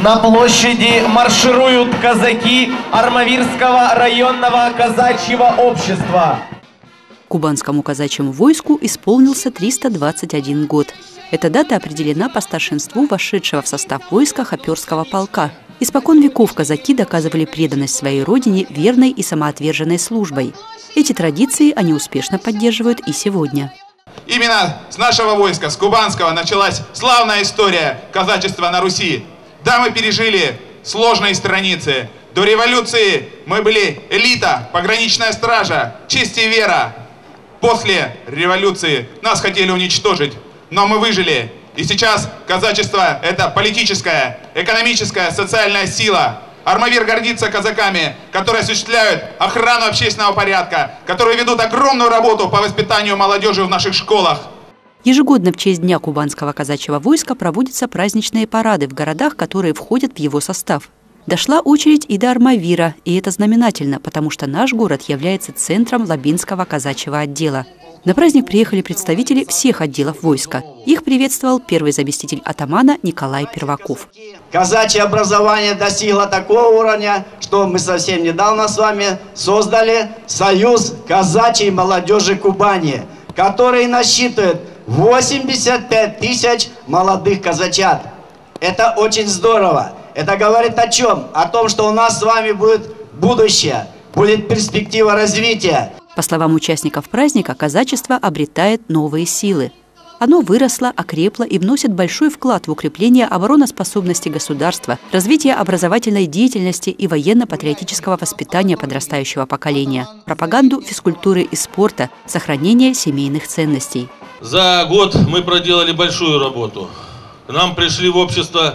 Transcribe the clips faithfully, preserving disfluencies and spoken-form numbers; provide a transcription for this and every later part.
На площади маршируют казаки Армавирского районного казачьего общества. Кубанскому казачьему войску исполнился триста двадцать один год. Эта дата определена по старшинству вошедшего в состав войска Хоперского полка. Испокон веков казаки доказывали преданность своей родине верной и самоотверженной службой. Эти традиции они успешно поддерживают и сегодня. Именно с нашего войска, с Кубанского, началась славная история казачества на Руси. Да, мы пережили сложные страницы. До революции мы были элита, пограничная стража, честь и вера. После революции нас хотели уничтожить, но мы выжили. И сейчас казачество – это политическая, экономическая, социальная сила. Армавир гордится казаками, которые осуществляют охрану общественного порядка, которые ведут огромную работу по воспитанию молодежи в наших школах. Ежегодно в честь Дня Кубанского казачьего войска проводятся праздничные парады в городах, которые входят в его состав. Дошла очередь и до Армавира, и это знаменательно, потому что наш город является центром Лабинского казачьего отдела. На праздник приехали представители всех отделов войска. Их приветствовал первый заместитель атамана Николай Перваков. Казачье образование достигло такого уровня, что мы совсем недавно с вами создали Союз казачьей молодежи Кубани, который насчитывает восемьдесят пять тысяч молодых казачат. Это очень здорово. Это говорит о чем? О том, что у нас с вами будет будущее, будет перспектива развития. По словам участников праздника, казачество обретает новые силы. Оно выросло, окрепло и вносит большой вклад в укрепление обороноспособности государства, развитие образовательной деятельности и военно-патриотического воспитания подрастающего поколения, пропаганду физкультуры и спорта, сохранение семейных ценностей. За год мы проделали большую работу. К нам пришли в общество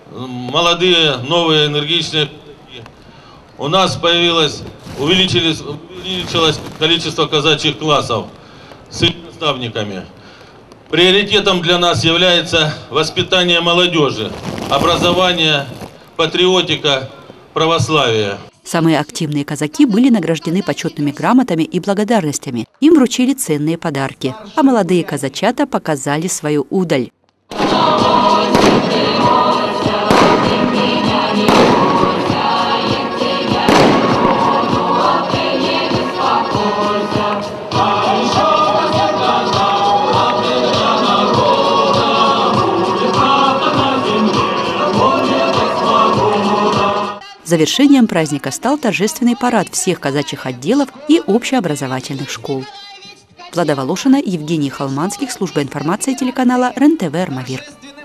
молодые, новые, энергичные. У нас появилось, увеличилось, увеличилось количество казачьих классов с их наставниками. Приоритетом для нас является воспитание молодежи, образование, патриотика, православие. Самые активные казаки были награждены почетными грамотами и благодарностями. Им вручили ценные подарки, а молодые казачата показали свою удаль. Завершением праздника стал торжественный парад всех казачьих отделов и общеобразовательных школ. Влада Волошина, Евгений Холманских, служба информации телеканала РЕН-ТВ «Армавир».